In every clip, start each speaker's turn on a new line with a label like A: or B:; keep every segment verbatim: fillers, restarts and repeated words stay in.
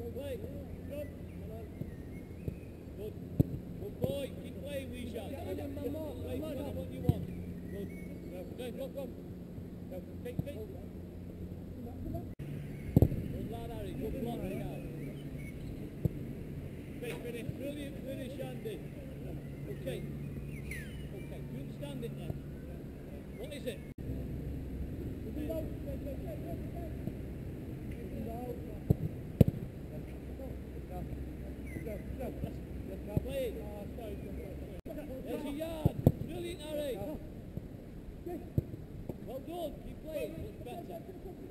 A: Play. Good. Good. Good boy. Keep playing, Wishan. Play what you want. Good. Go, go, go. Go. Take, take. Good lad, Harry. Good block now. Great finish. Brilliant finish, Andy. Okay. Okay. You understand it then? What is it? Play. There's your yard. Brilliant, Harry. Well done. Keep playing. Much better.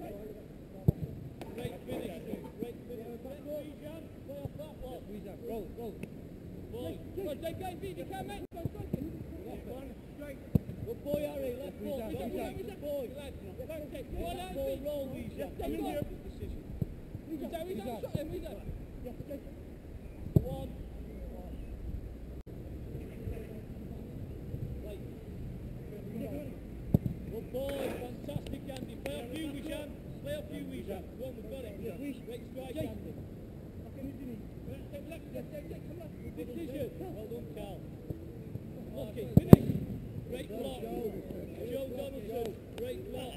A: Great finish. Great finish. Play off that one. Roll, roll. Boy. Come on, take guys, you can, mate. Good boy, Harry. Left ball. Good boy. Left ball. Roll, Wishan. Decision. One. Good boy, fantastic, Andy. Play off you, Wishan. Play off you, Wishan. Go on, we've got it. Great strike, Andy. Decision. Well done, Carl. Okay, finish. Great block. Joe Donaldson. Great block.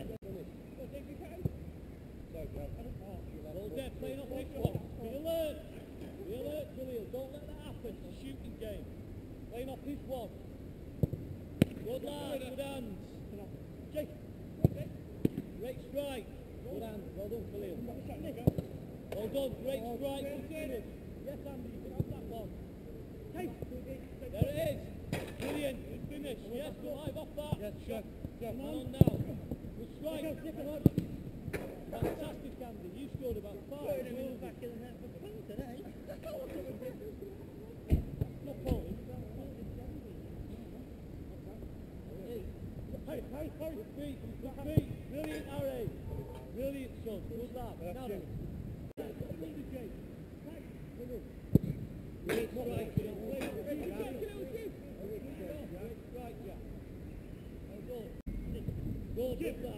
A: Well there, playing off this one. Be alert. Be alert, Khalil. Don't let that happen. It's a shooting game. Playing off this one. Good lad, good hands. Great strike. Good hands. Well done, Khalil. Well done. Great strike. Good finish. Yes, Andy, you can have that one. There it is. Brilliant. Good finish. Yes, go live off that. Yes, sure. Come on now. Good strike. Fantastic, Andy. You scored about five. Back in the net for points today. Not Poland. Hey, hey, hey. Good feet. Good feet. Brilliant, Harry. Brilliant, son. Good lad. Now then. Great strike. Great strike, Jack. Well done. Good, good lad.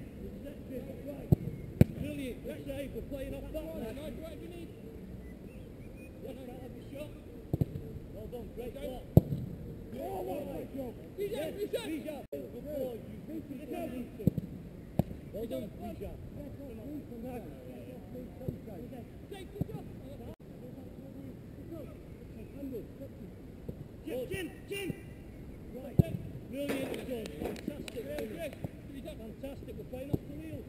A: Brilliant. Good save. We're playing off that one. Nice, whatever you need. Yes, I'll have your shot. Well done. Great block. Oh, what a great job. Wishan, Wishan. Wishan. Good boy. Well done, Wishan. Take the job. Jim, Jim, Jim! Right. Brilliant, son. Fantastic. Fantastic. We're playing off the wheel.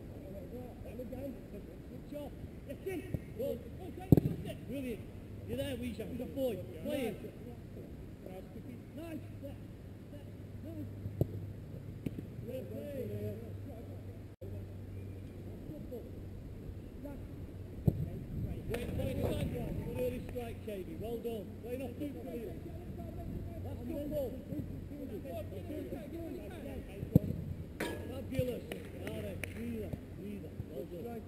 A: Good job. Yes, Jim. Good. Brilliant. You're there, Wishan. Good boy. Play it. Nice. Nice. Great play. Great play, son. Good early strike, K B. Well done. Playing off two for you. That's good ball. Fabulous. Alright, breather, breather. Well done.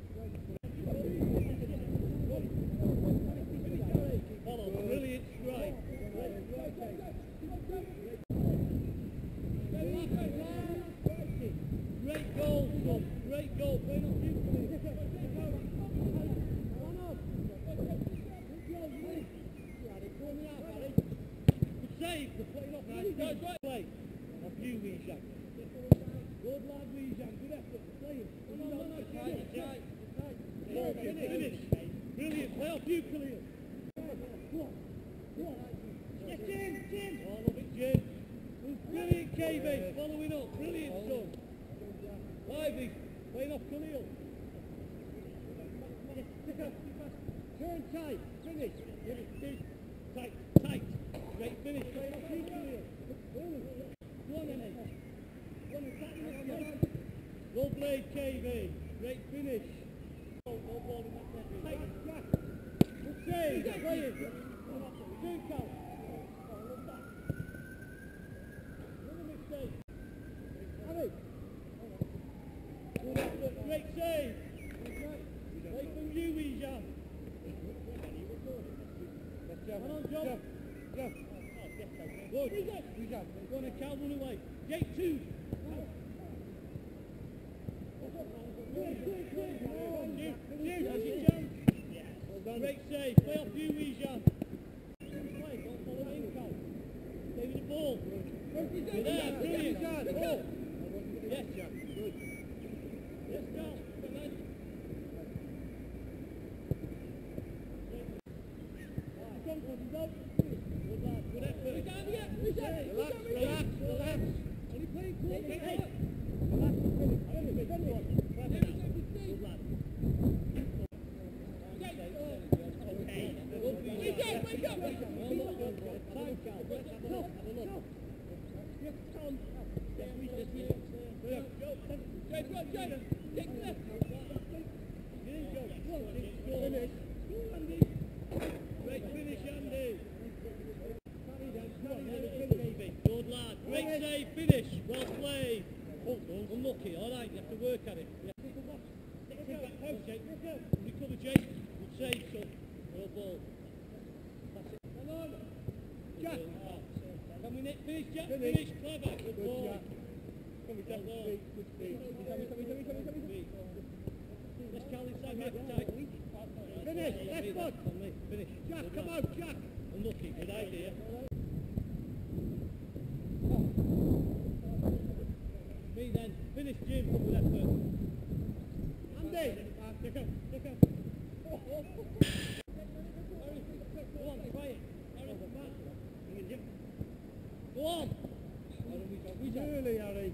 A: Follow, brilliant strike. Great goal, son. Great goal. Playing off two for you. Save the play off. Nice, nice, right play. Off you, Wishan. Good lad, Wishan. Good effort. Play it. No, no, no, no. Right, right. Right. Finish. Brilliant. Play off you, Khalil. Yes, Jim, Jim. Oh, love it, Jim. Brilliant, K B. Following up. Brilliant, son. Lively. Playing off Khalil. Turn tight. Finish. Give it deep. Tight, tight. Great finish. Playing off you, Khalil. Go on, Emma. Go on, attack this one. Well played, K B. Great finish. No ball in that net. Hey, Jack. Good save. Play it. Good count. Another mistake. Harry. Good effort. Great save. Play from you, Wishan. Come on, John. Go. Good. Wishan. Go on and count one away. Gate two. Shoot, shoot, that's your chance. Yes. Great save. Play off you, Wijan. Play, don't follow in, Cal. Stay with the ball. You're there, brilliant. Ball. Yes, Jack. Good. Yes, Cal. Come on. Come, come, come. Good lad, good effort. Relax, relax, relax. Only playing cool. Relax, finish, finish, finish. Clever now. Good lad. Okay. Wake up, wake up, wake up. Time, Cal. Let's have a look, have a look. Yes, Tom. Yes, we just need to. Go, go. Jay, go, Jay. Take the left. Here you go. Go on, finish. Go, Andy. Great finish, Andy. Good lad. Great save, finish. Well played. Oh, unlucky. All right, you have to work at it. You have to go back. Take it back post, Jake. Recover, Jake. Good save, son. Well ball. That's it. Come on. Jack. Can we nick finish, Jack? Finish. Finish. Clever. Good ball. Jack. Come on, Jack. Good speed. Good speed. Come on, come on, come on, come on, come on. Let's Cal inside, right tight. Finish. Left foot. Finish. Jack, come on, Jack. Unlucky. Good idea. Me then. Finish, Jim. Good effort. Andy. Take up. Take up. Oh, oh, oh. Go on, try it. Go on. Really, Harry.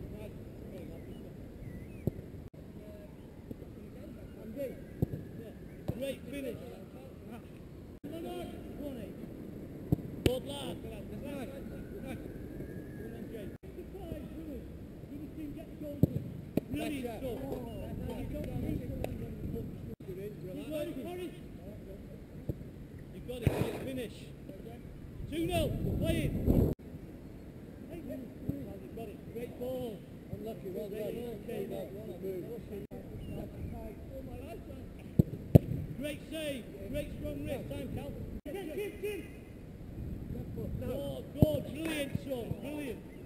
A: Andy. Great finish. No, no. Go on, eh? Good lad. Right. Right. Brilliant stuff. Oh, you've got it, great finish. two nil, play it. You've got it, great ball. Unlucky, well done. Okay, great save, great strong wrist. Time, Cal. Kim, Kim, Kim. Oh, good, brilliant, son, brilliant.